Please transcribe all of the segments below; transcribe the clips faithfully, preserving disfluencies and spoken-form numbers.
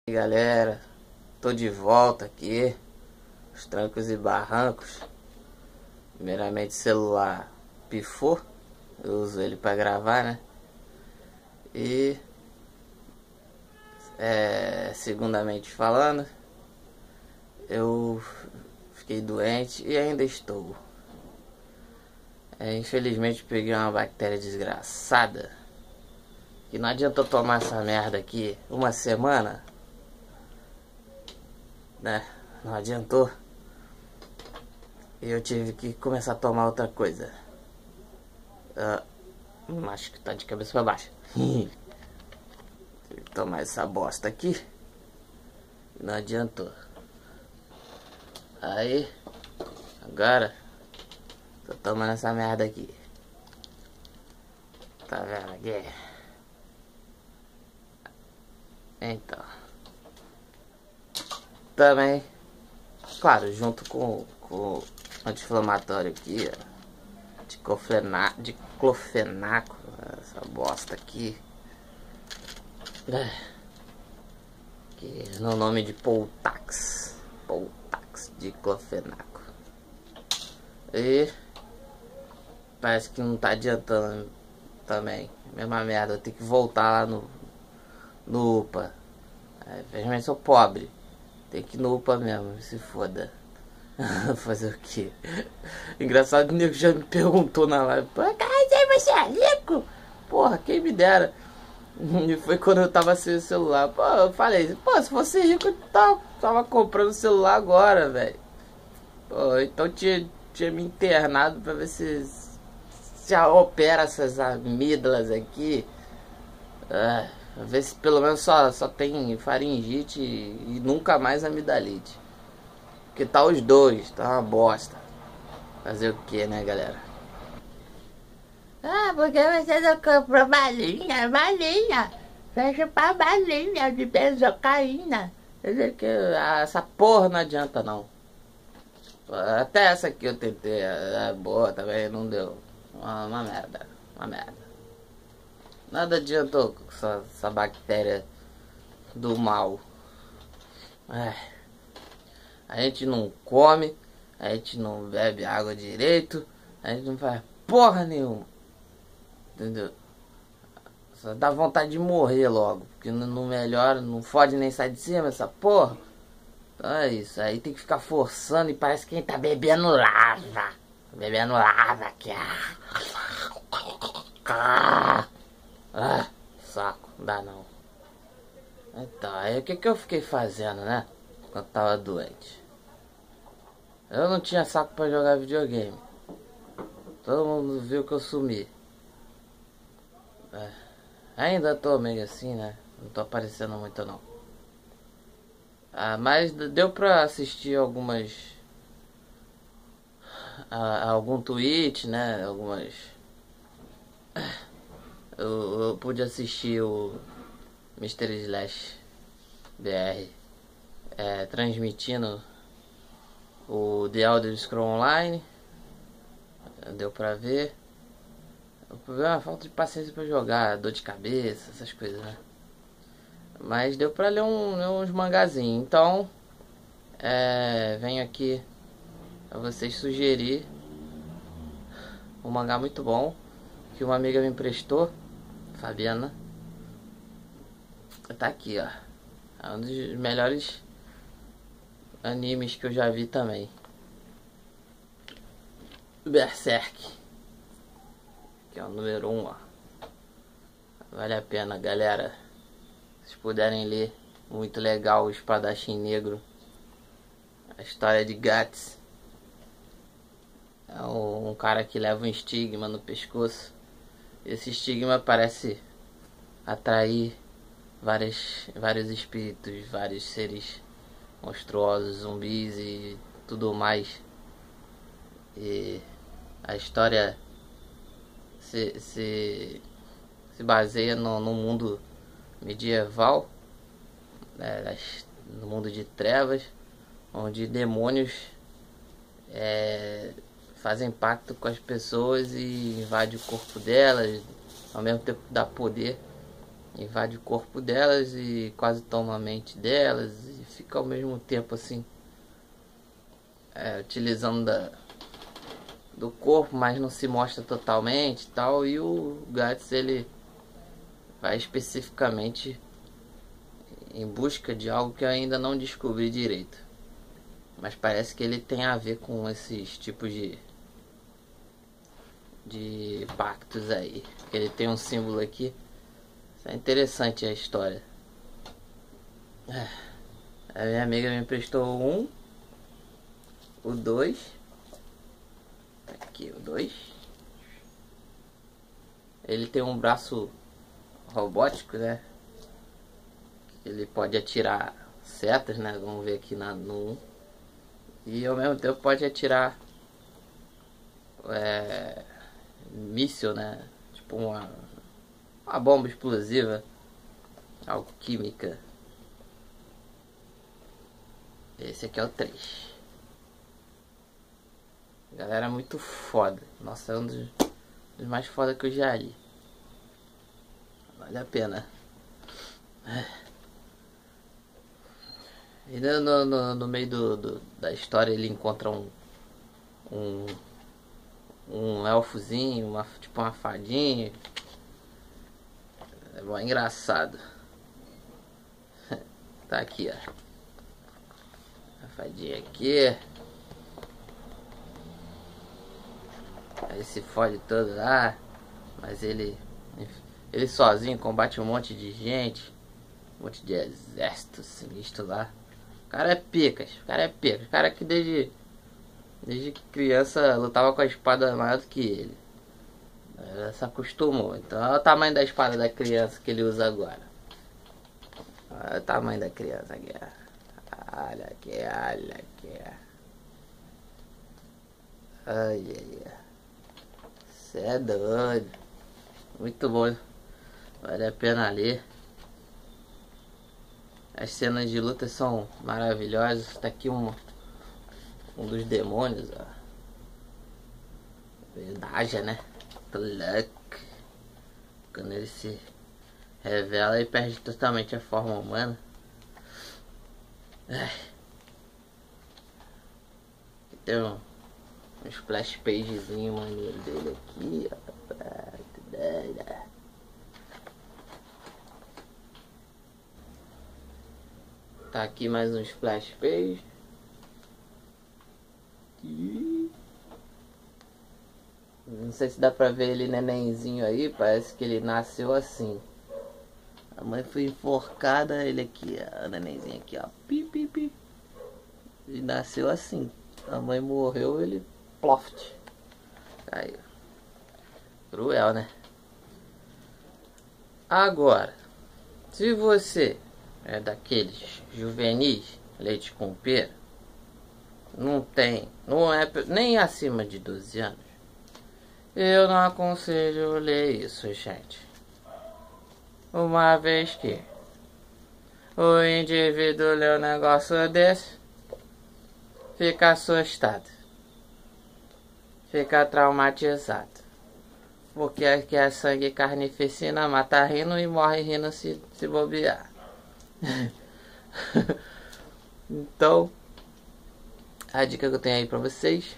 E aí, galera, tô de volta aqui, os trancos e barrancos. Primeiramente, o celular pifou, eu uso ele pra gravar, né? E é, segundamente falando, eu fiquei doente e ainda estou. É, infelizmente peguei uma bactéria desgraçada que não adianta tomar essa merda aqui uma semana, né? Não adiantou. E eu tive que começar a tomar outra coisa. Uh, acho que tá de cabeça pra baixo. Tive que tomar essa bosta aqui. Não adiantou. Aí, agora, tô tomando essa merda aqui. Tá vendo aqui? Então. Também, claro, junto com o anti-inflamatório aqui, ó. Diclofena, diclofenaco, essa bosta aqui. É. Que no nome de Poltax. Poltax, diclofenaco. E parece que não tá adiantando também. Mesma merda, eu tenho que voltar lá no, no UPA. É, infelizmente sou pobre. Tem que ir no UPA mesmo, se foda. Fazer o quê? Engraçado que o nego já me perguntou na live: pô, cara, você é rico? Porra, quem me dera. E foi quando eu tava sem o celular. Pô, eu falei: pô, se fosse rico, eu tava, tava comprando o celular agora, velho. Pô, então tinha, tinha me internado pra ver se já opera essas amígdalas aqui. Ah, pra ver se pelo menos só, só tem faringite e, e nunca mais amidalite. Que tá os dois, tá uma bosta. Fazer o que, né, galera? Ah, porque você não comprou balinha, balinha. Vai chupar balinha de benzocaína. Quer dizer que ah, essa porra não adianta, não. Até essa aqui eu tentei, é boa também, não deu. Uma, uma merda, uma merda. Nada adiantou com essa, essa bactéria do mal. É. A gente não come, a gente não bebe água direito, a gente não faz porra nenhuma. Entendeu? Só dá vontade de morrer logo, porque não, não melhora, não fode nem sai de cima essa porra. Então é isso, aí tem que ficar forçando e parece que quem tá bebendo lava. Bebendo lava aqui. Ah, ah, saco, não dá não. Então, aí o que que eu fiquei fazendo, né? Quando tava doente. Eu não tinha saco pra jogar videogame. Todo mundo viu que eu sumi. É. Ainda tô meio assim, né? Não tô aparecendo muito não. Ah, mas deu pra assistir algumas... Ah, algum tweet, né? Algumas... Eu, eu pude assistir o mister Slash B R é, transmitindo o The Elder Scrolls Online. Deu pra ver. O problema é a falta de paciência pra jogar, dor de cabeça, essas coisas, né? Mas deu pra ler, um, ler uns mangazinhos. Então, é, venho aqui a vocês sugerir um mangá muito bom que uma amiga me emprestou, Fabiana. Tá aqui, ó. É um dos melhores animes que eu já vi também. Berserk, que é o número um, ó. Vale a pena, galera. Se puderem ler, muito legal. O espadachim negro, a história de Guts. É um, um cara que leva um estigma no pescoço. Esse estigma parece atrair várias, vários espíritos, vários seres monstruosos, zumbis e tudo mais. E a história se, se, se baseia no, no mundo medieval, né, no mundo de trevas, onde demônios é, fazem pacto com as pessoas e invadem o corpo delas, ao mesmo tempo que dá poder. invade o corpo delas e quase toma a mente delas e fica ao mesmo tempo assim, é, utilizando da, do corpo, mas não se mostra totalmente e tal. E o Guts, ele vai especificamente em busca de algo que eu ainda não descobri direito, mas parece que ele tem a ver com esses tipos de de pactos aí. Ele tem um símbolo aqui. É interessante a história. A minha amiga me emprestou um, o dois, aqui o dois. Ele tem um braço robótico, né? Ele pode atirar setas, né? Vamos ver aqui na, no um. E ao mesmo tempo pode atirar é, míssil, né? Tipo uma, uma bomba explosiva, alquímica. Esse aqui é o três. Galera, muito foda. Nossa, é um dos, dos mais foda que eu já li. Vale a pena. E no, no, no meio do, do, da história ele encontra um um, um elfozinho, uma, tipo uma fadinha. É bom, engraçado. Tá aqui, ó. A fadinha aqui. Aí se fode todo lá. Mas ele Ele sozinho combate um monte de gente. Um monte de exército sinistro lá. O cara é picas, o cara é picas. O cara que desde Desde criança lutava com a espada maior do que ele. Ele se acostumou. Então olha o tamanho da espada da criança que ele usa agora. Olha o tamanho da criança aqui. Olha aqui, olha aqui. Ai, ai, ai. Cê é doido. Muito bom. Vale a pena ler. As cenas de luta são maravilhosas. Tá aqui um, um dos demônios, ó. Verdade, né? Luck. Quando ele se revela e perde totalmente a forma humana. Ai. Tem um, um splash pagezinho maneiro dele aqui, ó. Tá aqui mais um splash page. Não sei se dá pra ver ele nenenzinho aí. Parece que ele nasceu assim. A mãe foi enforcada. Ele aqui, ó, o nenenzinho aqui, ó. Pi, pi, pi. Ele nasceu assim. A mãe morreu, ele ploft. Aí. Cruel, né? Agora, se você é daqueles juvenis leite com pera, não tem, não é nem acima de doze anos, eu não aconselho ler isso, gente. Uma vez que o indivíduo lê um negócio desse, fica assustado, fica traumatizado. Porque aqui é sangue e carnificina, mata rindo e morre rindo se, se bobear. Então, a dica que eu tenho aí pra vocês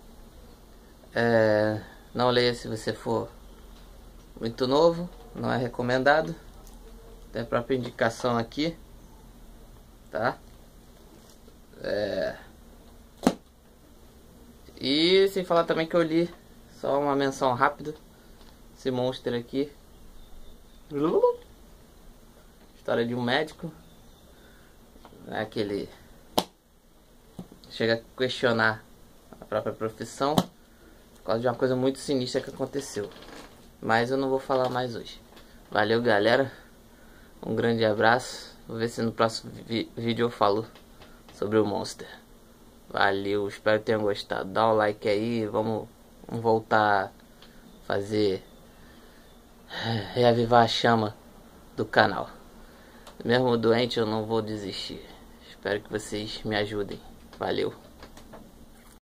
é: não leia se você for muito novo, não é recomendado. Tem a própria indicação aqui, tá? É... E sem falar também que eu li, só uma menção rápida, esse monstro aqui. História de um médico, é aquele chega a questionar a própria profissão por causa de uma coisa muito sinistra que aconteceu. Mas eu não vou falar mais hoje. Valeu, galera. Um grande abraço. Vou ver se no próximo vídeo eu falo sobre o Monster. Valeu, espero que tenham gostado. Dá um like aí. Vamos, vamos voltar a fazer, reavivar a chama do canal. Mesmo doente, eu não vou desistir. Espero que vocês me ajudem. Valeu.